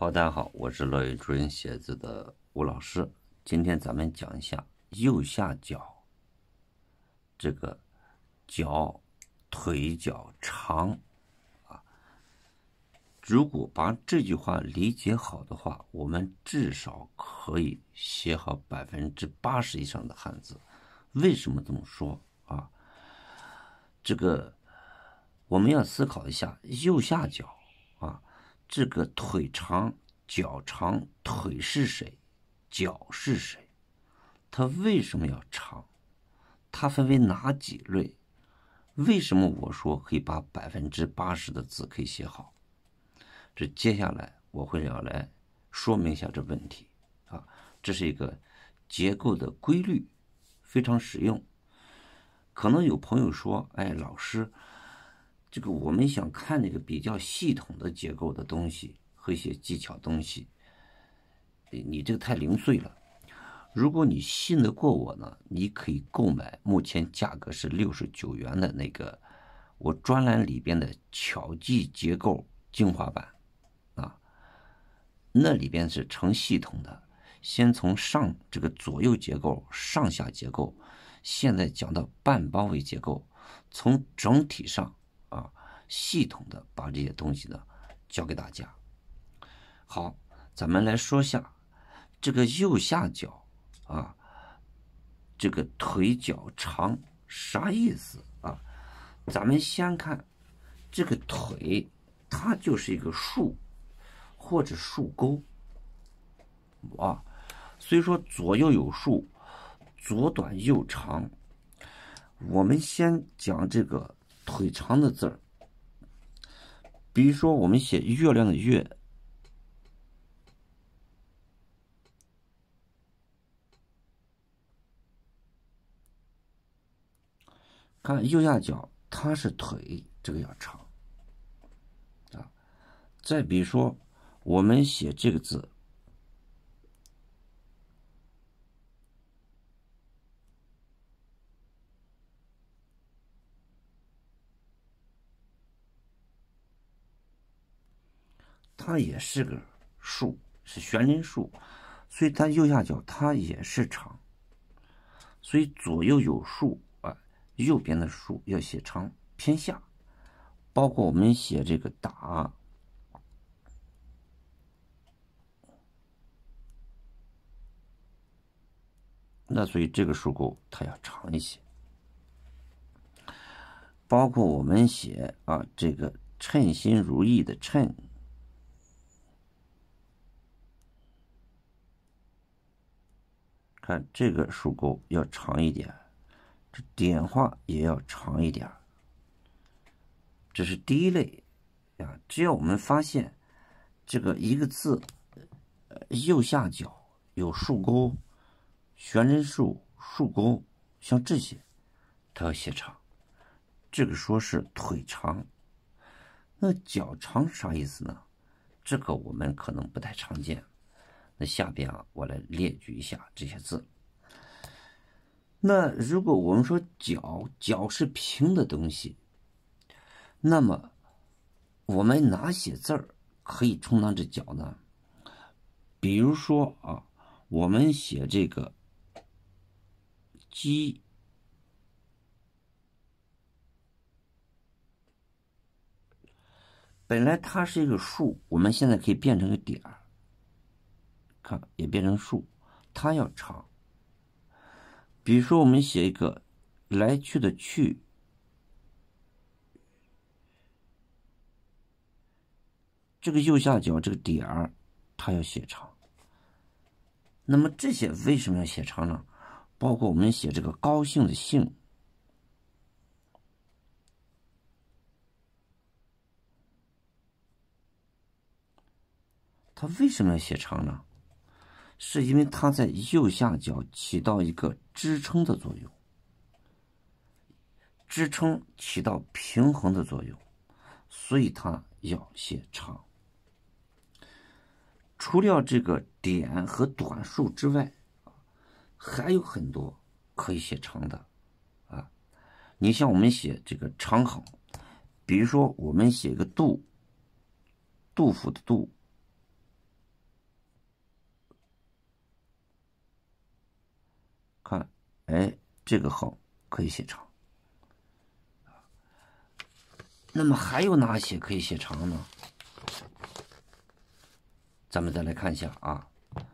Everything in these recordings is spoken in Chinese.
好，大家好，我是乐于助人写字的吴老师。今天咱们讲一下右下角这个脚腿脚长啊。如果把这句话理解好的话，我们至少可以写好80%以上的汉字。为什么这么说啊？这个我们要思考一下，右下角啊，这个腿长、脚长，腿是谁？脚是谁？它为什么要长？它分为哪几类？为什么我说可以把80%的字可以写好？这接下来我会要来说明一下这问题啊，这是一个结构的规律，非常实用。可能有朋友说，哎，老师，这个我们想看那个比较系统的结构的东西和一些技巧东西，你这个太零碎了。如果你信得过我呢，你可以购买目前价格是69元的那个我专栏里边的巧记结构精华版啊，那里边是成系统的，先从这个左右结构、上下结构，现在讲到半包围结构，从整体上啊系统的把这些东西呢教给大家。好，咱们来说下这个右下角啊，这个腿脚长啥意思啊？咱们先看这个腿，它就是一个竖或者竖钩啊，所以说左右有竖，左短右长。我们先讲这个腿长的字儿，比如说我们写月亮的月，看右下角它是腿，这个要长啊。再比如说我们写这个字，它也是个竖，是悬针竖，所以它右下角它也是长，所以左右有竖啊，右边的竖要写长偏下，包括我们写这个打，那所以这个竖钩它要长一些，包括我们写啊这个称心如意的称。看这个竖钩要长一点，这点画也要长一点，这是第一类啊。只要我们发现这个一个字右下角有竖钩、悬针竖、竖钩，像这些，它要写长。这个说是腿长，那脚长啥意思呢？这个我们可能不太常见。那下边啊，我来列举一下这些字。那如果我们说脚是平的东西，那么我们哪写字儿可以充当这脚呢？比如说啊，我们写这个鸡，本来它是一个竖，我们现在可以变成个点儿。看也变成竖，它要长。比如说我们写一个来去的去，这个右下角这个点儿它要写长。那么这些为什么要写长呢？包括我们写这个高兴的兴，它为什么要写长呢？是因为它在右下角起到一个支撑的作用，支撑起到平衡的作用，所以它要写长。除了这个点和短竖之外，还有很多可以写长的啊。你像我们写这个长横，比如说我们写个杜，杜甫的杜， 哎，这个横可以写长。那么还有哪些可以写长呢？咱们再来看一下啊。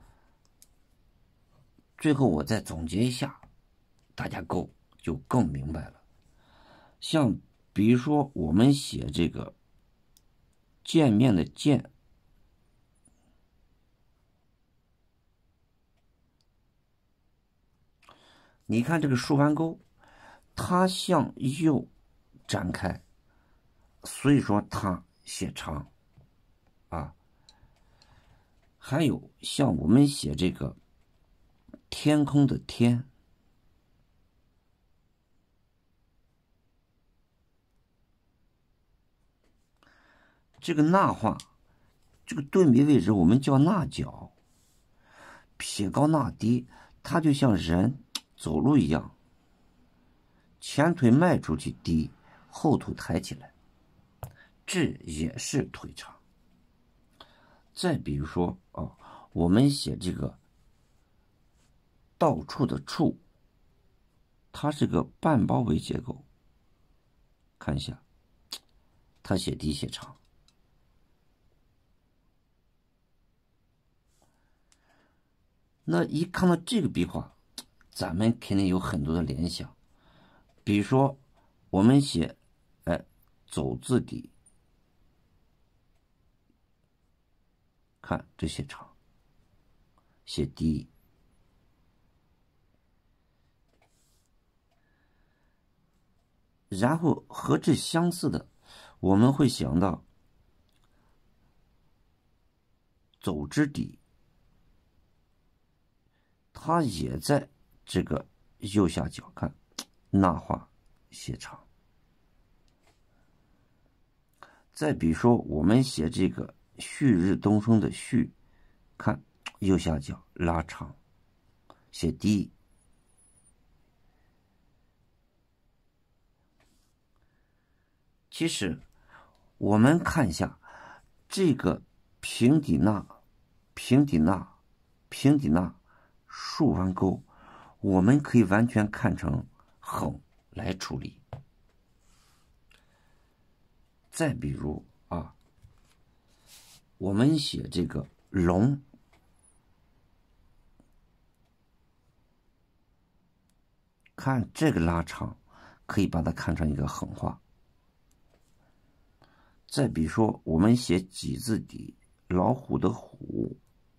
最后我再总结一下，大家就更明白了。像比如说我们写这个见面的见，你看这个竖弯钩，它向右展开，所以说它写长啊。还有像我们写这个天空的天，这个捺画，这个顿笔位置我们叫捺脚，撇高捺低，它就像人走路一样，前腿迈出去低，后腿抬起来，这也是腿长。再比如说啊，我们写这个到处的处，它是个半包围结构，看一下，它写低写长。那一看到这个笔画，咱们肯定有很多的联想，比如说我们写走字底，看这写长，写低。然后和之相似的，我们会想到走之底，它也在这个右下角，看捺画写长。再比如说我们写这个旭日东升的旭，看右下角拉长写低。其实我们看一下这个平底捺竖弯钩，我们可以完全看成横来处理。再比如啊，我们写这个龙，看这个拉长，可以把它看成一个横画。再比如说我们写己字底，老虎的虎，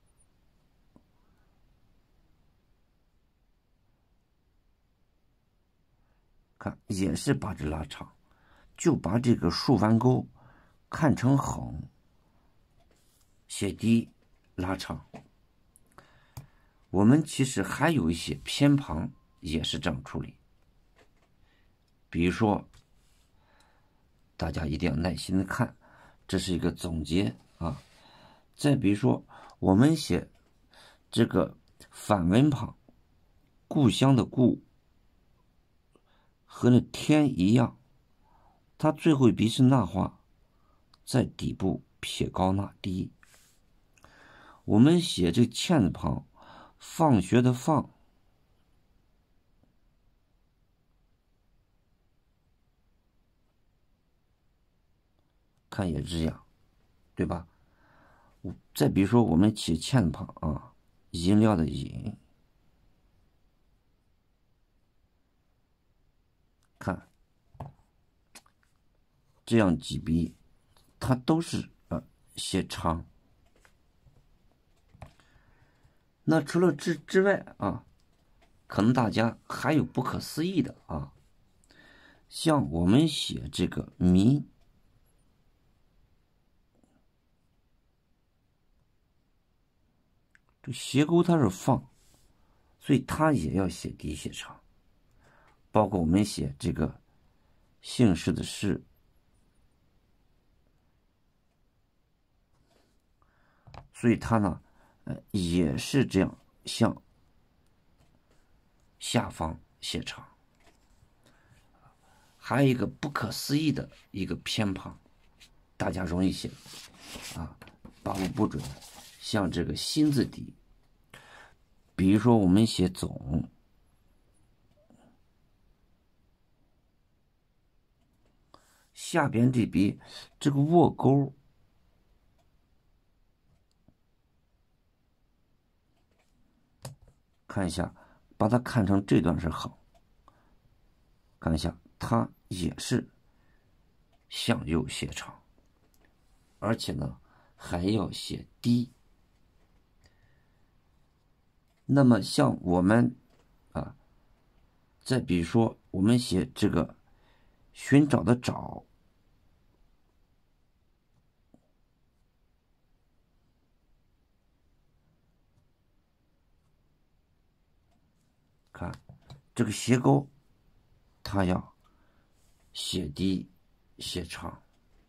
看也是把这拉长，就把这个竖弯钩看成横，写低拉长。我们其实还有一些偏旁也是这样处理，比如说大家一定要耐心的看，这是一个总结啊。再比如说我们写这个反文旁，故乡的故和那天一样，它最后一笔是捺画，在底部撇高捺低。我们写这欠字旁，放学的放，看也这样，对吧？再比如说我们起欠字旁啊，饮料的饮，看这样几笔，它都是写长。那除了这之外啊，可能大家还有不可思议的啊，像我们写这个民，这斜钩它是放，所以它也要写低写长。包括我们写这个姓氏的氏，所以它呢也是这样向下方写长。还有一个不可思议的一个偏旁，大家容易写啊，把握不准，像这个心字底，比如说我们写总， 下边这笔这个卧钩，看一下，把它看成这段是横，看一下，它也是向右斜长，而且呢还要写低。那么像我们啊，再比如说我们写这个寻找的找，看这个斜钩，它要写低写长。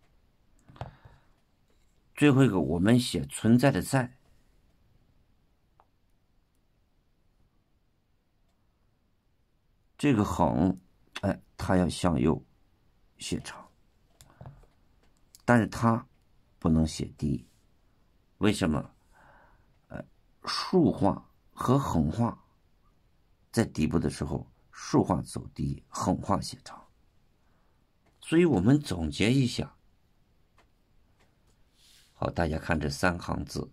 最后一个我们写存在的在，这个横，哎，它要向右写长，但是它不能写低。为什么？竖画和横画在底部的时候，竖画走低，横画写长。所以我们总结一下。好，大家看这3行字，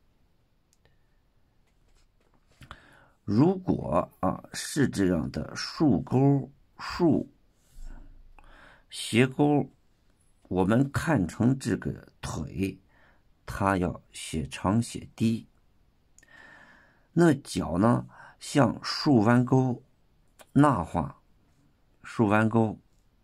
如果是这样的竖钩、竖斜钩，我们看成这个腿，它要写长写低。那脚呢，像竖弯钩、捺画、竖弯钩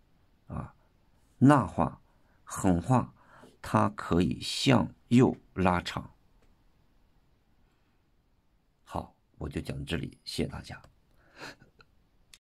捺画、横画，它可以向右拉长。好，我就讲到这里，谢谢大家。